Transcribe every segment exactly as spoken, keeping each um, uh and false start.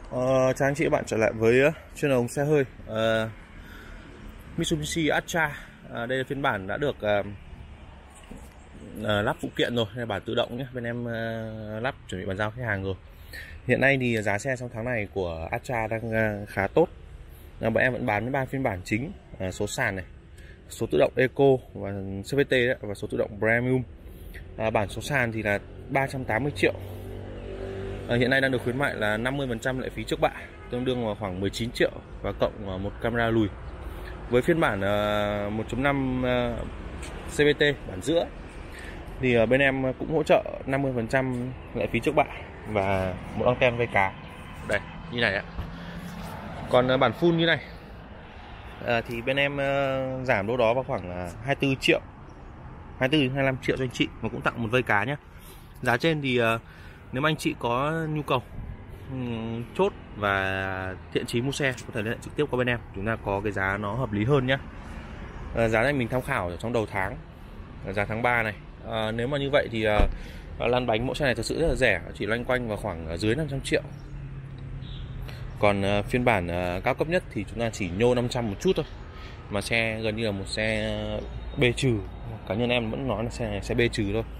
Ờ, chào anh chị và bạn trở lại với uh, channel xe hơi uh, Mitsubishi Atra. uh, Đây là phiên bản đã được uh, uh, lắp phụ kiện rồi, đây là bản tự động nhé. Bên em uh, lắp chuẩn bị bàn giao khách hàng rồi. Hiện nay thì giá xe trong tháng này của Atra đang uh, khá tốt. uh, Bọn em vẫn bán với ba phiên bản chính, uh, số sàn này, số tự động Eco và xê vê tê đấy, và số tự động Premium. uh, Bản số sàn thì là ba trăm tám mươi triệu. À, hiện nay đang được khuyến mại là năm mươi phần trăm lệ phí trước bạ, tương đương vào khoảng mười chín triệu và cộng một camera lùi. Với phiên bản uh, một chấm năm uh, xê vê tê bản giữa thì uh, bên em cũng hỗ trợ năm mươi phần trăm lệ phí trước bạ và một anten vây cá đây như này ạ. Còn uh, bản full như này uh, thì bên em uh, giảm đâu đó vào khoảng uh, hai mươi tư triệu, hai mươi tư đến hai mươi lăm triệu cho anh chị, mà cũng tặng một vây cá nhé. Giá trên thì uh, nếu mà anh chị có nhu cầu um, chốt và thiện chí mua xe, có thể liên hệ trực tiếp qua bên em, chúng ta có cái giá nó hợp lý hơn nhé. À, giá này mình tham khảo ở trong đầu tháng, giá tháng ba này. À, nếu mà như vậy thì uh, lăn bánh mẫu xe này thực sự rất là rẻ, chỉ loanh quanh vào khoảng dưới năm trăm triệu. Còn uh, phiên bản uh, cao cấp nhất thì chúng ta chỉ nhô năm trăm một chút thôi, mà xe gần như là một xe B trừ. Cá nhân em vẫn nói là xe này xe B trừ thôi.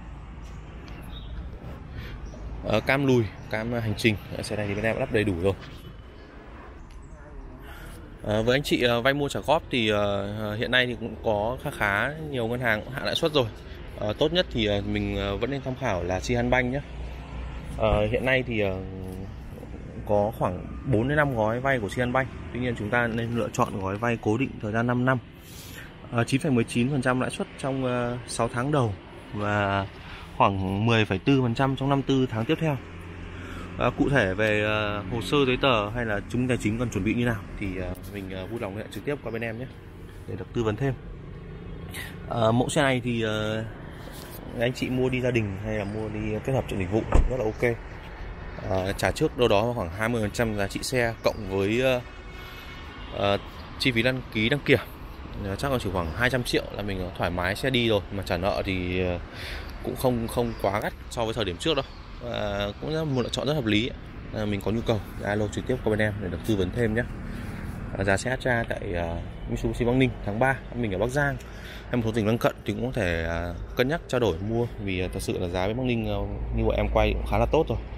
Uh, cam lùi, cam hành trình, xe này thì bên em đã lắp đầy đủ rồi. Uh, với anh chị uh, vay mua trả góp thì uh, hiện nay thì cũng có khá khá nhiều ngân hàng hạ lãi suất rồi. Uh, tốt nhất thì uh, mình uh, vẫn nên tham khảo là Sihanbank nhé. Uh, hiện nay thì uh, có khoảng bốn đến năm gói vay của Sihanbank. Tuy nhiên chúng ta nên lựa chọn gói vay cố định thời gian năm năm, uh, chín phẩy mười chín phần trăm lãi suất trong uh, sáu tháng đầu và khoảng mười phẩy bốn phần trăm trong năm mươi tư tháng tiếp theo. À, cụ thể về uh, hồ sơ giấy tờ hay là chứng minh tài chính cần chuẩn bị như nào thì uh, mình uh, vui lòng liên hệ trực tiếp qua bên em nhé để được tư vấn thêm. Uh, mẫu xe này thì uh, anh chị mua đi gia đình hay là mua đi kết hợp cho dịch vụ rất là ok. Uh, trả trước đâu đó khoảng hai mươi phần trăm giá trị xe cộng với uh, uh, chi phí đăng ký đăng kiểm, uh, chắc là chỉ khoảng hai trăm triệu là mình thoải mái xe đi rồi, mà trả nợ thì uh, cũng không không quá gắt so với thời điểm trước đâu. À, cũng là một lựa chọn rất hợp lý. À, mình có nhu cầu alo trực tiếp qua bên em để được tư vấn thêm nhé. À, giá xe Atra tại uh, Mitsubishi Bắc Ninh tháng ba, mình ở Bắc Giang hay một số tỉnh lân cận thì cũng có thể uh, cân nhắc trao đổi mua, vì uh, thật sự là giá với Bắc Ninh uh, như bọn em quay cũng khá là tốt rồi.